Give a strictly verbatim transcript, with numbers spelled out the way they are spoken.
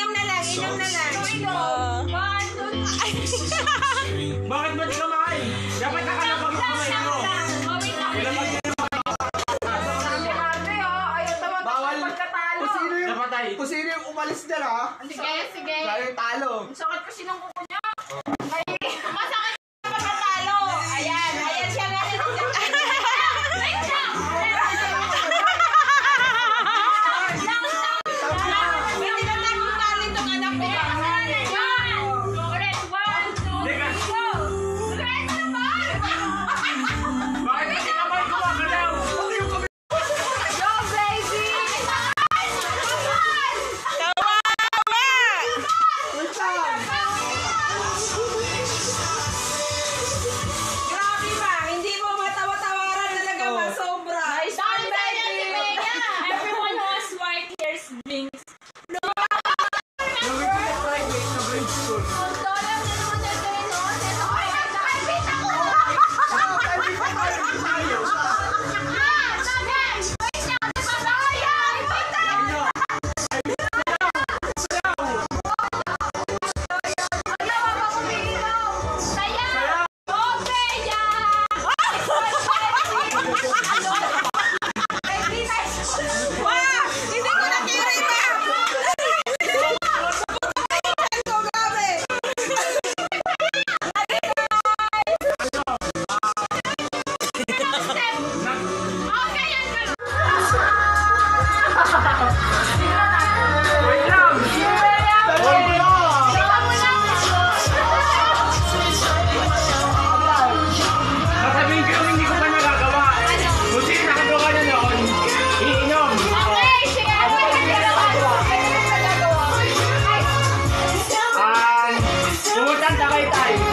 inom na lang, inom na lang. Bakit ba di ka makain? Dapat nakalabag yung kamay mo. Kung sino yung umalis na ha? Sige, sige. Lalo yung talo. Sakit kasi ng kuko niya. Ay, masakit sa pagkatalo. Ayan, ayan siya nga. Wait lang. Hindi na tayo mutali itong anak ko. Correct. One, two, three, go. Correct na ba? Bakit kasi kamay ko makalaw? Go, baby. Grabe ba? Hindi mo matawa-tawaran talaga ba? Sobra. Nice one, baby. Everyone who has white hairs blinks. Wow! Hindi ko nakikita! Ito, grabe! Wait lang! Sasabihin ko yung hindi ko pa nagagawa. Kung sino nakagawa niya noon, iinom. Ah, pumunta ang Tagaytay.